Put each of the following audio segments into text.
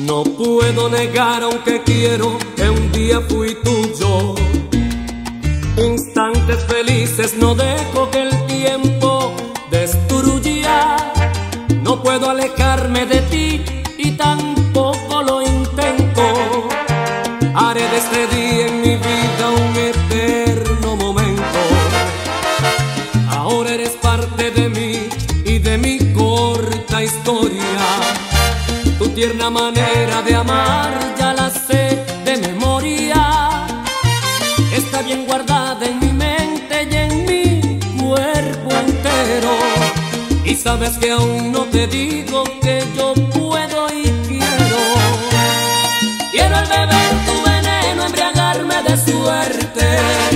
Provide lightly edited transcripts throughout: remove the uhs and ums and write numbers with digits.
No puedo negar, aunque quiero, que un día fui tuyo. Instantes felices no dejo que el tiempo destruya. No puedo alejarme de ti y tampoco lo intento. Haré de este día en mi vida un eterno momento. Ahora eres parte de mí y de mi corta historia. Tu tierna manera de amar ya la sé de memoria. Está bien guardada en mi mente y en mi cuerpo entero. Y sabes que aún no te digo que yo puedo y quiero. Quiero al beber tu veneno, embriagarme de suerte.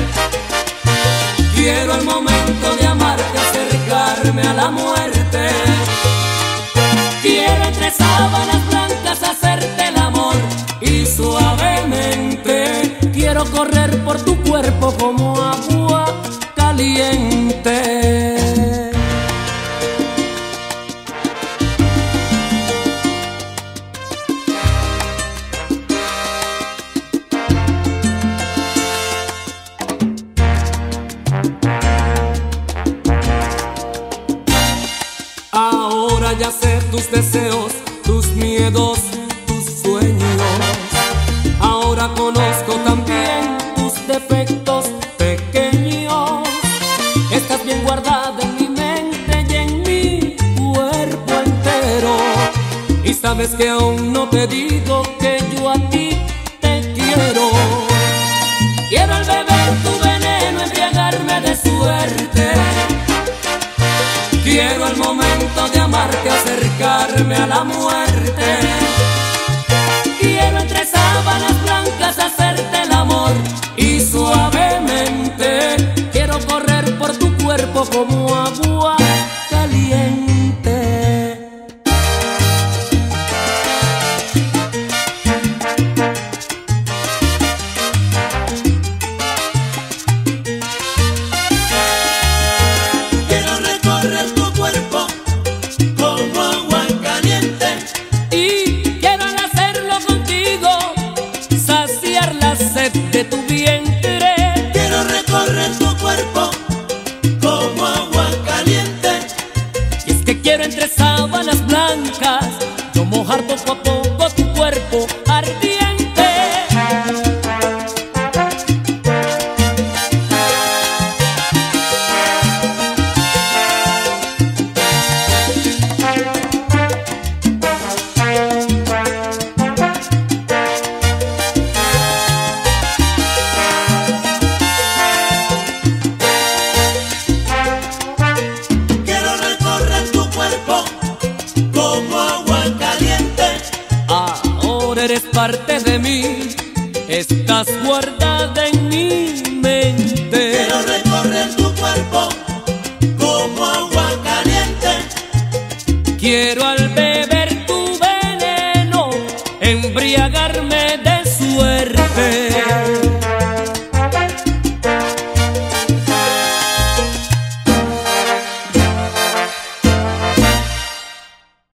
Quiero al momento de amarte acercarme a la muerte. Quiero entre sábanas blancas hacerte el amor y suavemente quiero correr por tu cuerpo como agua caliente. Ahora ya sé tus deseos, tus miedos, tus sueños. Ahora conozco también tus defectos pequeños. Estás bien guardada en mi mente y en mi cuerpo entero. Y sabes que aún no te digo que yo a ti te quiero. Quiero al beber tu veneno, embriagarme de suerte. Quiero al momento de amarte acercarme a la muerte. Quiero entre sábanas blancas hacerte el amor y suavemente quiero correr por tu cuerpo como agua caliente. De tu vientre quiero recorrer tu cuerpo como agua caliente. Y es que quiero entre sábanas blancas yo mojar poco a poco tu cuerpo ardiente. Eres parte de mí, estás guardada en mi mente. Quiero recorrer tu cuerpo como agua caliente. Quiero al ver